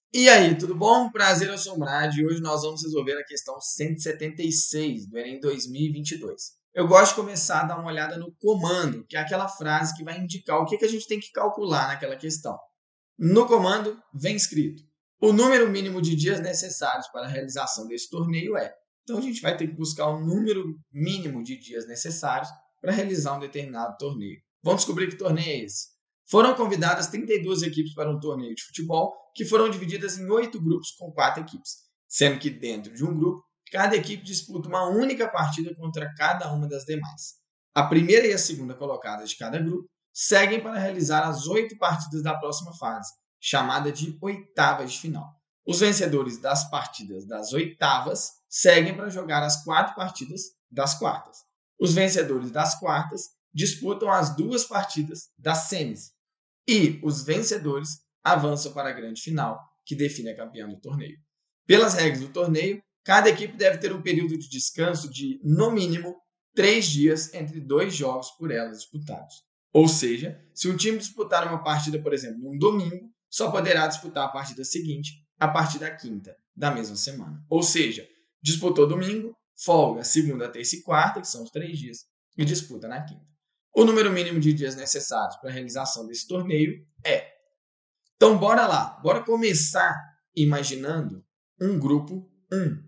E aí, tudo bom? Prazer, eu sou o Brad e hoje nós vamos resolver a questão 176 do Enem 2022. Eu gosto de começar a dar uma olhada no comando, que é aquela frase que vai indicar o que a gente tem que calcular naquela questão. No comando vem escrito: o número mínimo de dias necessários para a realização desse torneio é. Então a gente vai ter que buscar o número mínimo de dias necessários para realizar um determinado torneio. Vamos descobrir que torneio é esse. Foram convidadas 32 equipes para um torneio de futebol, que foram divididas em 8 grupos com 4 equipes, sendo que dentro de um grupo, cada equipe disputa uma única partida contra cada uma das demais. A primeira e a segunda colocadas de cada grupo seguem para realizar as 8 partidas da próxima fase, chamada de oitavas de final. Os vencedores das partidas das oitavas seguem para jogar as 4 partidas das quartas. Os vencedores das quartas disputam as 2 partidas das semis. E os vencedores avançam para a grande final, que define a campeã do torneio. Pelas regras do torneio, cada equipe deve ter um período de descanso de, no mínimo, 3 dias entre 2 jogos por elas disputados. Ou seja, se um time disputar uma partida, por exemplo, num domingo, só poderá disputar a partida seguinte a partir da quinta da mesma semana. Ou seja, disputou domingo, folga segunda, terça e quarta, que são os 3 dias, e disputa na quinta. O número mínimo de dias necessários para a realização desse torneio é. Então, bora lá. Bora começar imaginando um grupo 1.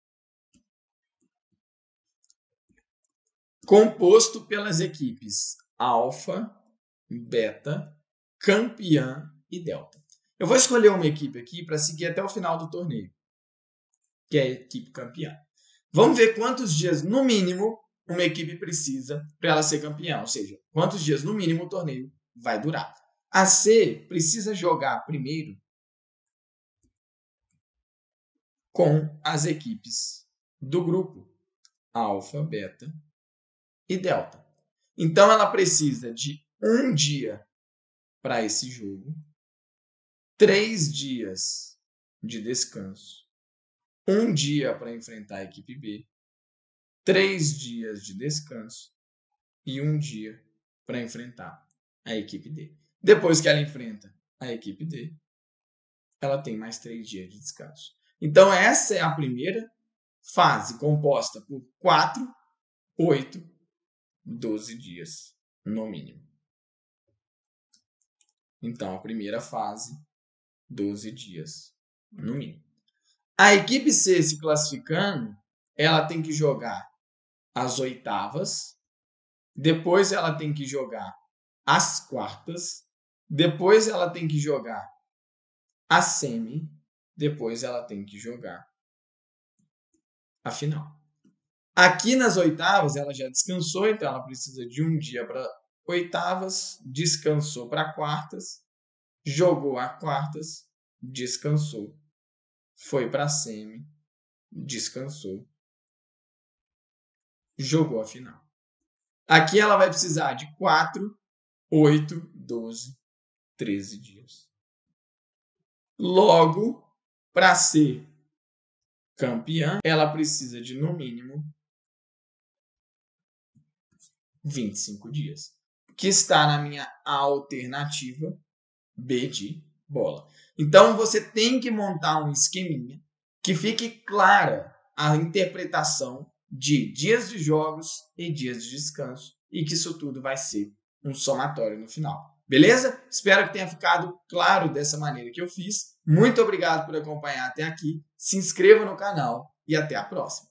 Composto pelas equipes alfa, beta, campeã e delta. Eu vou escolher uma equipe aqui para seguir até o final do torneio, que é a equipe campeã. Vamos ver quantos dias, no mínimo, uma equipe precisa para ela ser campeã, ou seja, quantos dias, no mínimo, o torneio vai durar. A C precisa jogar primeiro com as equipes do grupo alfa, beta e delta. Então, ela precisa de um dia para esse jogo, 3 dias de descanso, um dia para enfrentar a equipe B, 3 dias de descanso e um dia para enfrentar a equipe D. Depois que ela enfrenta a equipe D, ela tem mais 3 dias de descanso. Então, essa é a primeira fase, composta por 4, 8, 12 dias, no mínimo. Então, a primeira fase, 12 dias, no mínimo. A equipe C se classificando, ela tem que jogar as oitavas, depois ela tem que jogar as quartas, depois ela tem que jogar a semi, depois ela tem que jogar a final. Aqui nas oitavas ela já descansou, então ela precisa de um dia para oitavas, descansou para quartas, jogou a quartas, descansou, foi para semi, descansou, jogou a final. Aqui ela vai precisar de 4, 8, 12, 13 dias. Logo, para ser campeã, ela precisa de, no mínimo, 25 dias. Que está na minha alternativa B de bola. Então, você tem que montar um esqueminha que fique clara a interpretação de dias de jogos e dias de descanso e que isso tudo vai ser um somatório no final. Beleza? Espero que tenha ficado claro dessa maneira que eu fiz. Muito obrigado por acompanhar até aqui. Se inscreva no canal e até a próxima.